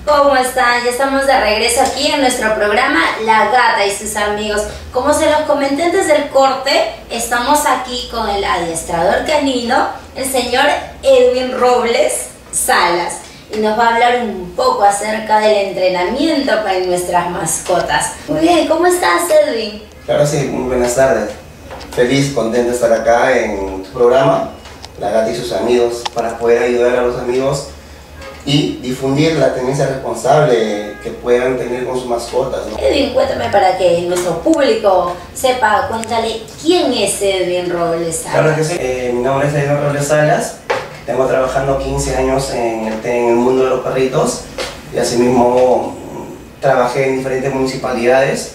¿Cómo están? Ya estamos de regreso aquí en nuestro programa La Gata y sus amigos. Como se los comenté antes del corte, estamos aquí con el adiestrador canino, el señor Edwin Robles Salas, y nos va a hablar un poco acerca del entrenamiento para nuestras mascotas. Muy bien, ¿cómo estás, Edwin? Claro, sí, muy buenas tardes. Feliz, contento de estar acá en tu programa, La Gata y sus amigos, para poder ayudar a los amigos y difundir la tenencia responsable que puedan tener con sus mascotas, ¿no? Edwin, cuéntame para que nuestro público sepa, cuéntale quién es Edwin Robles Salas. Claro que sí, mi nombre es Edwin Robles Salas, tengo trabajando 15 años en el mundo de los perritos y asimismo trabajé en diferentes municipalidades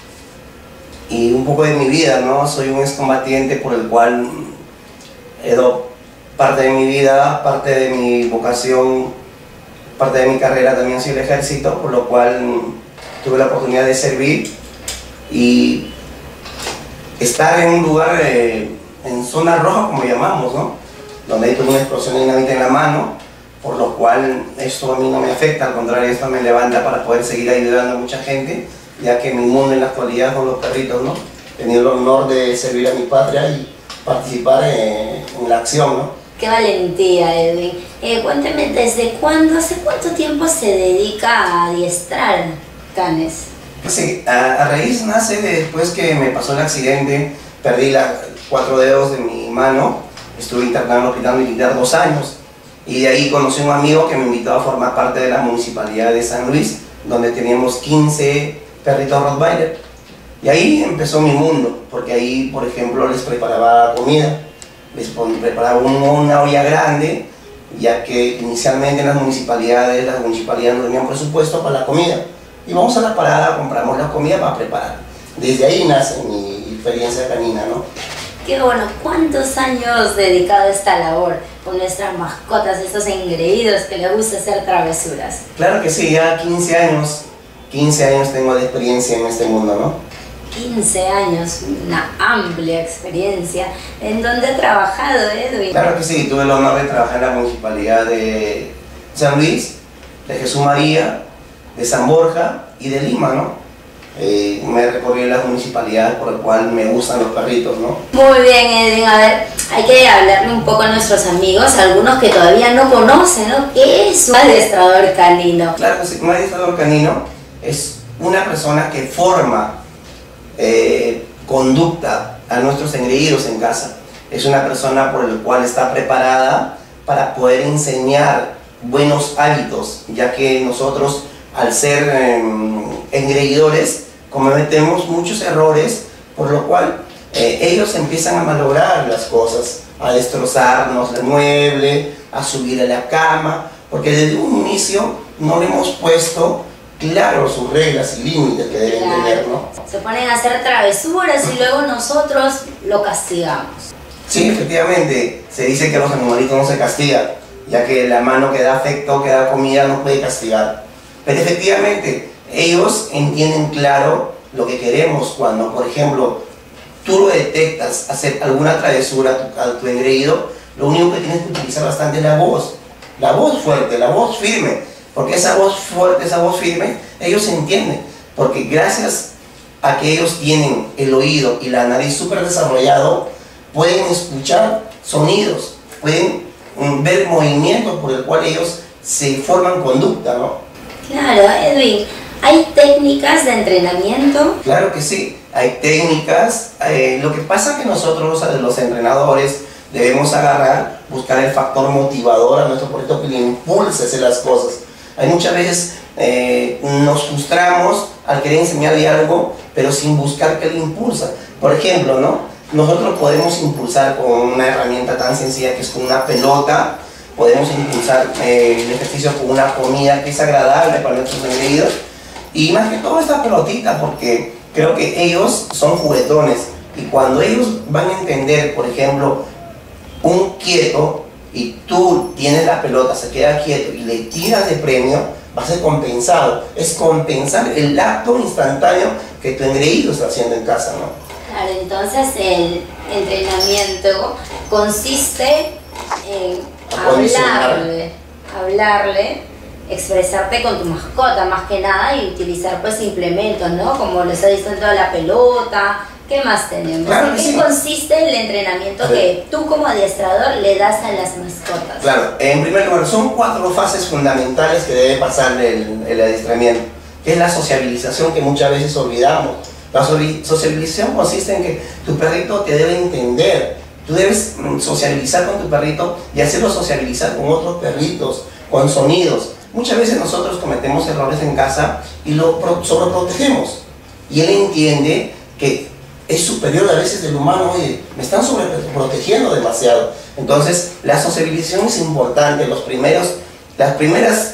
y un poco de mi vida, ¿no? Soy un excombatiente por el cual he dado parte de mi vida, parte de mi vocación, parte de mi carrera también ha sido el ejército, por lo cual tuve la oportunidad de servir y estar en un lugar en zona roja, como llamamos, ¿no? Donde hay tuve una explosión de dinamita en la mano, por lo cual esto a mí no me afecta, al contrario, esto me levanta para poder seguir ayudando a mucha gente, ya que mi mundo en la actualidad son los perritos, ¿no? He tenido el honor de servir a mi patria y participar en la acción, ¿no? Qué valentía, Edwin. Cuéntame, ¿desde cuándo, hace cuánto tiempo se dedica a adiestrar canes? Pues sí, a raíz nace después que me pasó el accidente, perdí 4 dedos de mi mano, estuve internado en el hospital militar 2 años y de ahí conocí a un amigo que me invitó a formar parte de la municipalidad de San Luis, donde teníamos 15 perritos Rottweiler. Y ahí empezó mi mundo, porque ahí, por ejemplo, les preparaba comida. Les preparaba una olla grande, ya que inicialmente en las municipalidades no tenían presupuesto para la comida. Y vamos a la parada, compramos la comida para preparar. Desde ahí nace mi experiencia canina, ¿no? Qué bueno. ¿Cuántos años dedicado a esta labor con nuestras mascotas, estos engreídos que les gusta hacer travesuras? Claro que sí, ya 15 años tengo de experiencia en este mundo, ¿no? 15 años, una amplia experiencia. ¿En dónde ha trabajado, Edwin? Claro que sí, tuve el honor de trabajar en la municipalidad de San Luis, de Jesús María, de San Borja y de Lima, ¿no? Me he recorrido las municipalidades por el cual me gustan los perritos, ¿no? Muy bien, Edwin. A ver, hay que hablarle un poco a nuestros amigos, algunos que todavía no conocen, ¿no? ¿Qué es un adiestrador canino? Claro que sí, un adiestrador canino es una persona que forma conducta a nuestros engreídos en casa. Es una persona por el cual está preparada para poder enseñar buenos hábitos, ya que nosotros al ser engreidores cometemos muchos errores, por lo cual ellos empiezan a malograr las cosas, a destrozarnos el mueble, a subir a la cama, porque desde un inicio no le hemos puesto claro sus reglas y límites que deben tener, ¿no? Se ponen a hacer travesuras y luego nosotros lo castigamos. Sí, efectivamente, se dice que a los animalitos no se castiga, ya que la mano que da afecto, que da comida, no puede castigar. Pero efectivamente, ellos entienden claro lo que queremos cuando, por ejemplo, tú lo detectas hacer alguna travesura a tu engreído, lo único que tienes que utilizar bastante es la voz fuerte, la voz firme. Porque esa voz fuerte, esa voz firme, ellos entienden. Porque gracias a que ellos tienen el oído y la nariz súper desarrollado, pueden escuchar sonidos, pueden ver movimientos por el cual ellos se forman conducta, ¿no? Claro, Edwin, ¿hay técnicas de entrenamiento? Claro que sí, hay técnicas. Lo que pasa es que nosotros, los entrenadores, debemos buscar el factor motivador a nuestro perrito que le impulse a hacer las cosas. Hay muchas veces nos frustramos al querer enseñarle algo, pero sin buscar qué le impulsa. Por ejemplo, ¿no? Nosotros podemos impulsar con una herramienta tan sencilla que es con una pelota, podemos impulsar el ejercicio con una comida que es agradable para nuestros engreídos, y más que todo esta pelotita, porque creo que ellos son juguetones, y cuando ellos van a entender, por ejemplo, un quieto, y tú tienes la pelota, se queda quieto y le tiras de premio, va a ser compensado. Es compensar el acto instantáneo que tu engreído está haciendo en casa, ¿no? Claro, entonces el entrenamiento consiste en hablarle expresarte con tu mascota más que nada y utilizar pues implementos, ¿no? Como les ha dicho en toda la pelota. ¿Qué más tenemos? Claro ¿En qué sí. consiste el entrenamiento que tú como adiestrador le das a las mascotas? Claro, en primer lugar, son 4 fases fundamentales que debe pasar el adiestramiento, que es la sociabilización, que muchas veces olvidamos. La sociabilización consiste en que tu perrito te debe entender. Tú debes sociabilizar con tu perrito y hacerlo sociabilizar con otros perritos, con sonidos. Muchas veces nosotros cometemos errores en casa y lo sobreprotegemos. Y él entiende que es superior a veces del humano. Oye, me están sobreprotegiendo demasiado. Entonces, la sociabilización es importante. Las primeras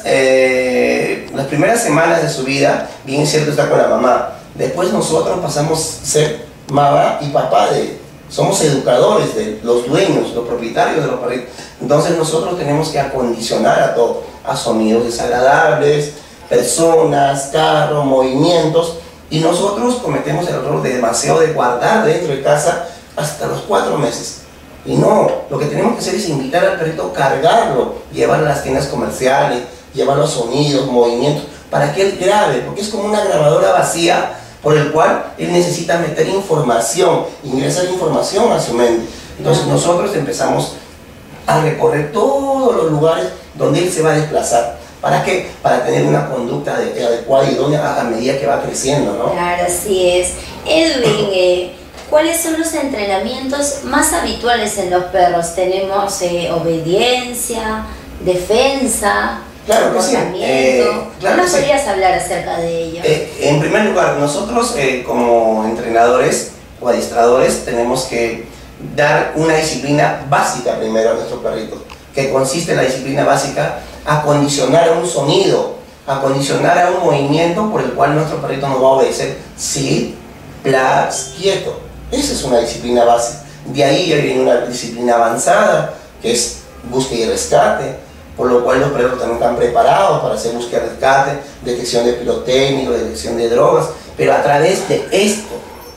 semanas de su vida, bien es cierto, está con la mamá. Después nosotros pasamos a ser mamá y papá somos educadores de los dueños, los propietarios de los perritos. Entonces nosotros tenemos que acondicionar a todo, a sonidos desagradables, personas, carros, movimientos, y nosotros cometemos el error de demasiado de guardar dentro de casa hasta los 4 meses. Y no, lo que tenemos que hacer es invitar al perrito, cargarlo, llevarlo a las tiendas comerciales, llevarlo a sonidos, movimientos, para que él grabe, porque es como una grabadora vacía por el cual él necesita meter información, ingresar información a su mente. Entonces nosotros empezamos a recorrer todos los lugares donde él se va a desplazar. ¿Para qué? Para tener una conducta adecuada y idónea a medida que va creciendo, ¿no? Claro, así es. Edwin, ¿cuáles son los entrenamientos más habituales en los perros? Tenemos obediencia, defensa, claro que sí. Claro, ¿no podrías hablar acerca de ello? En primer lugar, nosotros como entrenadores o adiestradores tenemos que dar una disciplina básica primero a nuestros perritos, que consiste en la disciplina básica acondicionar a un sonido, acondicionar a un movimiento por el cual nuestro perrito nos va a obedecer. Sit, place, quieto. Esa es una disciplina básica. De ahí ya viene una disciplina avanzada, que es búsqueda y rescate, por lo cual los perros también están preparados para hacer búsqueda y rescate, detección de pirotécnico, detección de drogas, pero a través de esto.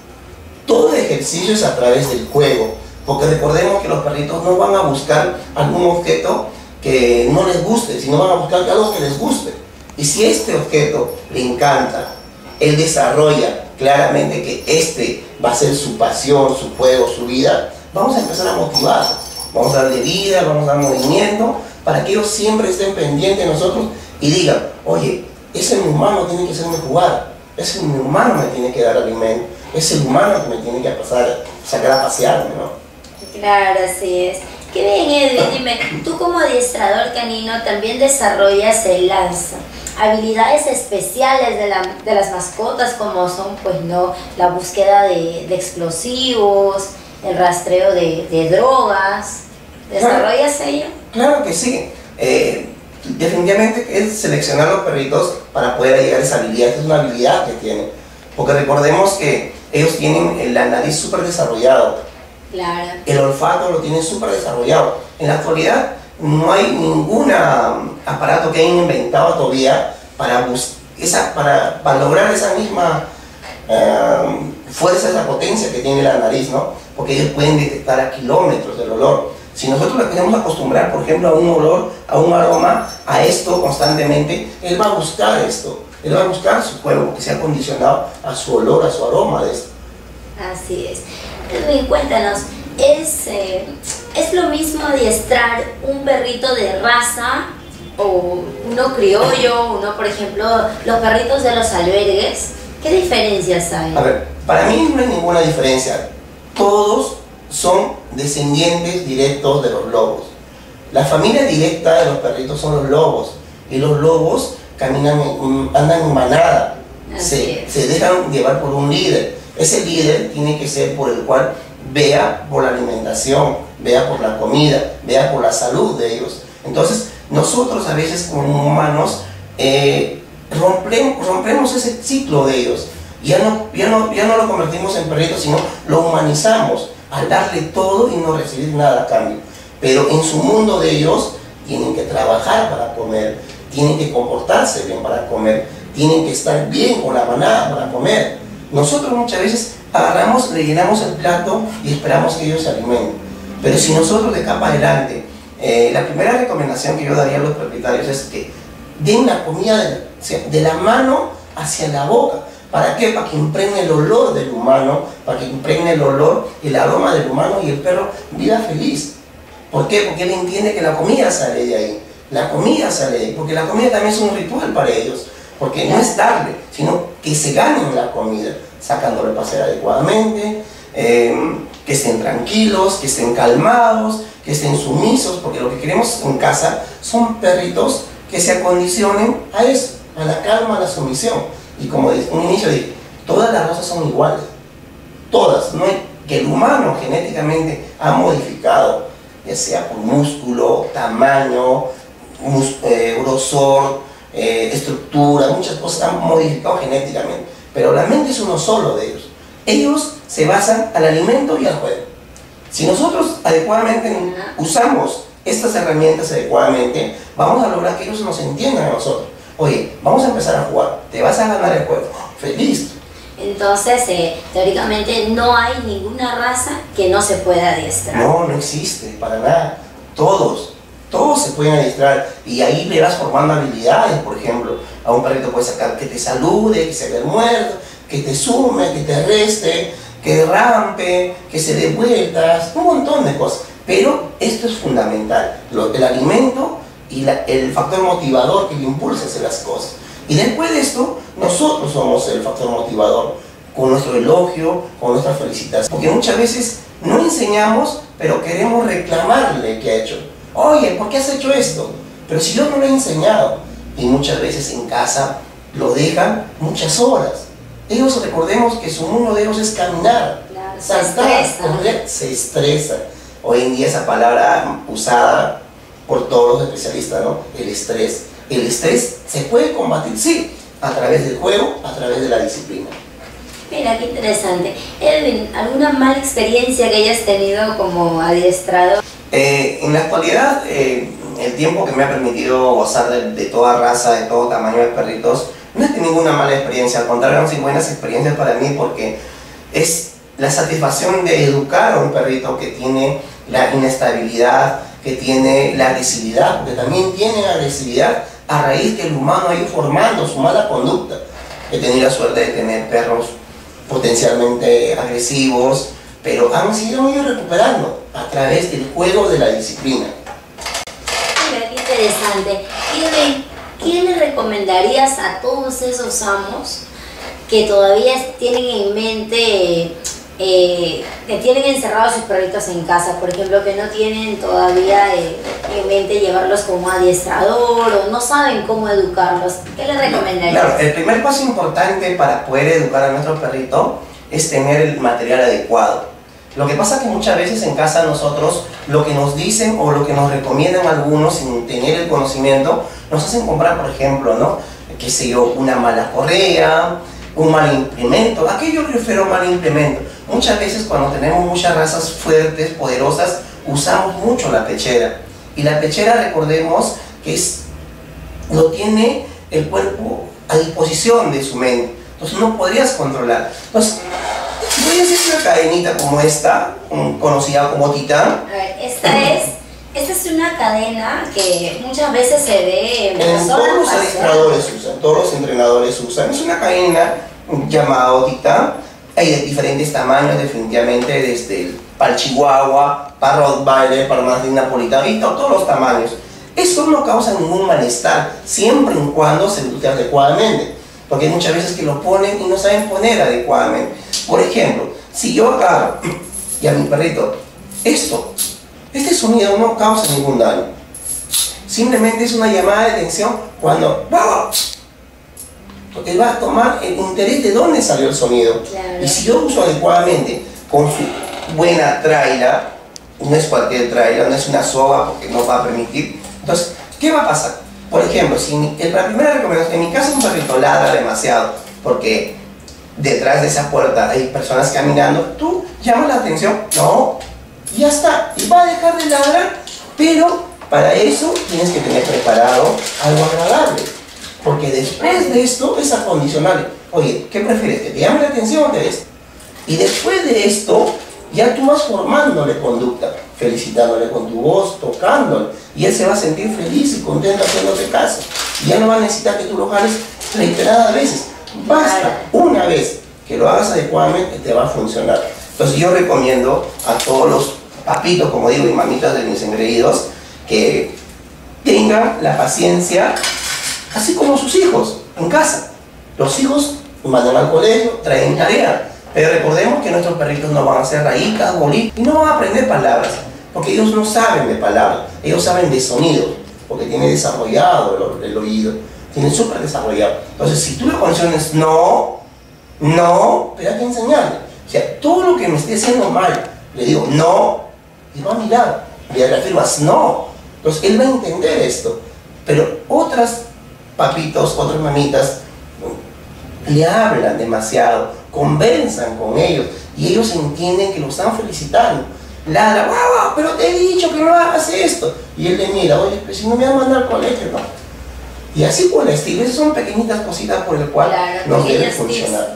Todo el ejercicio es a través del juego, porque recordemos que los perritos no van a buscar algún objeto que no les guste, sino van a buscar algo que les guste. Y si este objeto le encanta, él desarrolla claramente que este va a ser su pasión, su juego, su vida, vamos a empezar a motivar, vamos a darle vida, vamos a dar movimiento, para que ellos siempre estén pendientes de nosotros y digan, oye, ese mi humano tiene que hacerme jugar, ese mi humano me tiene que dar alimento, ese humano que me tiene que sacar a pasearme, ¿no? Claro, así es. Qué bien, Edwin, dime, tú como adiestrador canino también desarrollas las habilidades especiales de las mascotas, como son, pues no, la búsqueda de explosivos, el rastreo de drogas. ¿Desarrollas ello? Claro que sí. Definitivamente es seleccionar los perritos para poder llegar a esa habilidad. Es una habilidad que tienen, porque recordemos que ellos tienen la nariz súper desarrollado. Claro. El olfato lo tienen súper desarrollado. En la actualidad no hay ningún aparato que hayan inventado todavía para lograr esa misma fuerza, esa potencia que tiene la nariz, ¿no? Porque ellos pueden detectar a kilómetros del olor. Si nosotros le queremos acostumbrar, por ejemplo, a un olor, a un aroma, a esto constantemente, él va a buscar esto. Él va a buscar su cuerpo que sea condicionado a su olor, a su aroma de esto. Así es. Edwin, cuéntanos, ¿es lo mismo adiestrar un perrito de raza o uno criollo, uno, por ejemplo, los perritos de los albergues? ¿Qué diferencias hay? A ver, para mí no hay ninguna diferencia. Todos son descendientes directos de los lobos. La familia directa de los perritos son los lobos, y los lobos andan en manada, se dejan llevar por un líder. Ese líder tiene que ser por el cual vea por la alimentación, vea por la comida, vea por la salud de ellos. Entonces nosotros a veces como humanos rompemos ese ciclo de ellos. Ya no lo convertimos en perritos, sino lo humanizamos al darle todo y no recibir nada a cambio. Pero en su mundo de ellos tienen que trabajar para comer, tienen que comportarse bien para comer, tienen que estar bien con la manada para comer. Nosotros muchas veces agarramos, le llenamos el plato y esperamos que ellos se alimenten. Pero si nosotros de acá para adelante, la primera recomendación que yo daría a los propietarios es que den la comida de la mano hacia la boca. ¿Para qué? Para que impregne el olor del humano, para que impregne el olor, el aroma del humano y el perro viva feliz. ¿Por qué? Porque él entiende que la comida sale de ahí. La comida sale de ahí, porque la comida también es un ritual para ellos. Porque no es darle, sino que se ganen la comida, sacándole a pasear adecuadamente, que estén tranquilos, que estén calmados, que estén sumisos, porque lo que queremos en casa son perritos que se acondicionen a eso, a la calma, a la sumisión. Y como en un inicio dije, todas las razas son iguales, todas, no hay, que el humano genéticamente ha modificado, ya sea por músculo, tamaño, grosor, estructura, muchas cosas han modificado genéticamente, pero la mente es uno solo de ellos. Ellos se basan al alimento y al juego. Si nosotros adecuadamente usamos estas herramientas adecuadamente, vamos a lograr que ellos nos entiendan a nosotros. Oye, vamos a empezar a jugar, te vas a ganar el juego, feliz. Entonces, teóricamente no hay ninguna raza que no se pueda adiestrar. No, no existe, para nada. Todos se pueden adiestrar y ahí le vas formando habilidades. Por ejemplo, a un perrito puedes sacar que te salude, que se vea muerto, que te sume, que te reste, que rampe, que se dé vueltas, un montón de cosas. Pero esto es fundamental, el alimento y el factor motivador que le impulsa a hacer las cosas. Y después de esto, nosotros somos el factor motivador, con nuestro elogio, con nuestra felicitación. Porque muchas veces no enseñamos, pero queremos reclamarle que ha hecho. Oye, ¿por qué has hecho esto? Pero si yo no lo he enseñado, y muchas veces en casa lo dejan muchas horas. Ellos, recordemos que su mundo de ellos es caminar, claro, saltar, correr, se estresa. Hoy en día esa palabra usada por todos los especialistas, ¿no? El estrés. El estrés se puede combatir, sí, a través del juego, a través de la disciplina. Mira, qué interesante. Edwin, ¿alguna mala experiencia que hayas tenido como adiestrador? En la actualidad, el tiempo que me ha permitido gozar de toda raza, de todo tamaño de perritos, no he tenido ninguna mala experiencia, al contrario, han sido buenas experiencias para mí porque es la satisfacción de educar a un perrito que tiene la inestabilidad, que tiene la agresividad, porque también tiene agresividad a raíz que el humano ha ido formando su mala conducta. He tenido la suerte de tener perros potencialmente agresivos, pero han sido ido recuperando a través del juego de la disciplina. Mira, qué interesante. Edwin, ¿qué le recomendarías a todos esos amos que todavía tienen en mente, que tienen encerrados sus perritos en casa? Por ejemplo, que no tienen todavía en mente llevarlos como adiestrador o no saben cómo educarlos. ¿Qué le recomendarías? Claro, el primer paso importante para poder educar a nuestro perrito es tener el material adecuado. Lo que pasa es que muchas veces en casa nosotros lo que nos dicen o lo que nos recomiendan algunos sin tener el conocimiento, nos hacen comprar, por ejemplo, ¿no? Qué sé yo, una mala correa, un mal implemento. ¿A qué yo refiero mal implemento? Muchas veces cuando tenemos muchas razas fuertes, poderosas, usamos mucho la pechera. Y la pechera, recordemos, que lo tiene el cuerpo a disposición de su mente. Entonces no podrías controlar. Entonces, voy a hacer una cadenita como esta, conocida como Titán. A ver, esta es una cadena que muchas veces se ve en todos los adiestradores usan, todos los entrenadores usan. Es una cadena llamada Titán. Hay de diferentes tamaños, definitivamente, desde el para Chihuahua, para Rottweiler, para Mastín Napolitano, y todos los tamaños. Eso no causa ningún malestar, siempre y cuando se use adecuadamente. Porque hay muchas veces que lo ponen y no saben poner adecuadamente. Por ejemplo, si yo agarro y a mi perrito, este sonido no causa ningún daño. Simplemente es una llamada de atención cuando él va a tomar el interés de dónde salió el sonido. Claro. Y si yo uso adecuadamente con su buena traila, no es cualquier traila, no es una soga porque no va a permitir. Entonces, ¿qué va a pasar? Por ejemplo, si la primera recomendación, en mi caso un perrito ladra demasiado porque detrás de esa puerta hay personas caminando, tú llamas la atención, no, y ya está, y va a dejar de ladrar, pero para eso tienes que tener preparado algo agradable, porque después de esto es acondicionable. Oye, ¿qué prefieres? ¿Que te llame la atención o te des? Y después de esto, ya tú vas formándole conducta, felicitándole con tu voz, tocándole, y él se va a sentir feliz y contento haciéndote caso. Y ya no va a necesitar que tú lo jales reiteradas veces. Basta una vez que lo hagas adecuadamente, te va a funcionar. Entonces yo recomiendo a todos los papitos, como digo, y mamitas de mis engreídos, que tengan la paciencia, así como sus hijos, en casa. Los hijos mandan al colegio, traen tarea, pero recordemos que nuestros perritos no van a ser rayitas, bolitas, y no van a aprender palabras, porque ellos no saben de palabras, ellos saben de sonidos, porque tienen desarrollado el oído, tienen súper desarrollado. Entonces, si tú le condiciones no, pero hay que enseñarle. O sea, todo lo que me esté haciendo mal, le digo no, y va a mirar, le afirmas no. Entonces, él va a entender esto. Pero otras papitos, otras mamitas, le hablan demasiado, conversan con ellos, y ellos entienden que lo están felicitando. Ladra, wow, pero te he dicho que no hagas esto. Y él le mira, oye, pero si no me van a mandar al colegio, ¿no? Y así por el estilo, esas son pequeñitas cositas por el cual nos debe funcionar.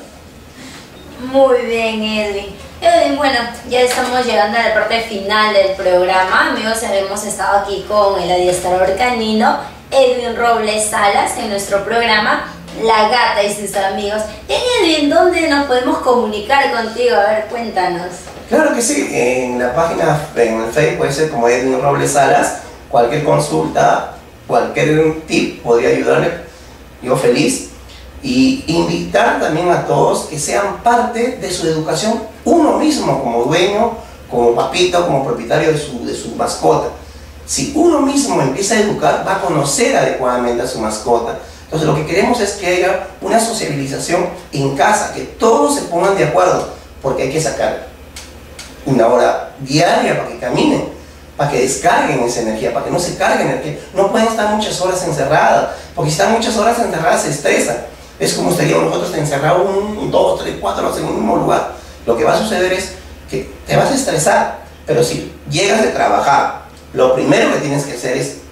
Muy bien, Edwin. Edwin, bueno, ya estamos llegando a la parte final del programa. Amigos, hemos estado aquí con el adiestrador canino Edwin Robles Salas en nuestro programa La Gata y sus amigos. Edwin, ¿dónde nos podemos comunicar contigo? A ver, cuéntanos. Claro que sí, en la página, en el Facebook puede ser como Edwin Robles Salas. Cualquier consulta, cualquier tip podría ayudarle, yo feliz. Y invitar también a todos que sean parte de su educación uno mismo, como dueño, como papito, como propietario de su mascota. Si uno mismo empieza a educar, va a conocer adecuadamente a su mascota. Entonces lo que queremos es que haya una sociabilización en casa, que todos se pongan de acuerdo, porque hay que sacar una hora diaria para que caminen, para que descarguen esa energía, para que no se carguen energía. No pueden estar muchas horas encerradas, porque si están muchas horas encerradas se estresan. Es como estaríamos nosotros encerrados 1, 2, 3, 4 horas en un mismo lugar. Lo que va a suceder es que te vas a estresar, pero si llegas de trabajar, lo primero que tienes que hacer es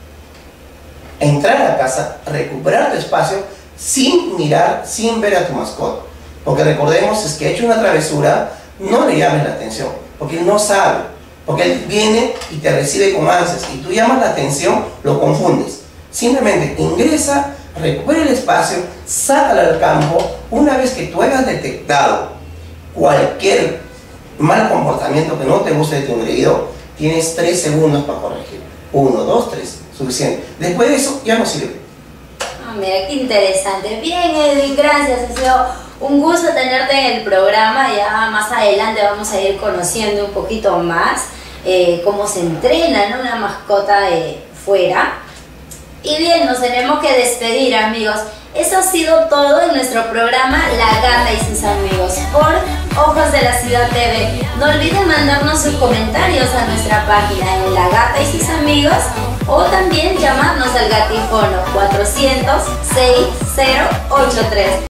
entrar a la casa, recuperar tu espacio sin mirar, sin ver a tu mascota. Porque recordemos, es que ha hecho una travesura, no le llames la atención, porque él no sabe, porque él viene y te recibe con ansias, y tú llamas la atención, lo confundes. Simplemente ingresa, recupera el espacio, sácala al campo. Una vez que tú hayas detectado cualquier mal comportamiento que no te guste de tu engreído, tienes 3 segundos para corregir. 1, 2, 3, suficiente. Después de eso ya no sirve. Ah, mira qué interesante. Bien, Edwin, gracias. Ha sido un gusto tenerte en el programa. Ya más adelante vamos a ir conociendo un poquito más cómo se entrena, ¿no?, una mascota fuera. Y bien, nos tenemos que despedir, amigos. Eso ha sido todo en nuestro programa La Gata y sus amigos por Ojos de la Ciudad TV. No olviden mandarnos sus comentarios a nuestra página en La Gata y sus amigos, o también llamarnos al gatifono 400 6083.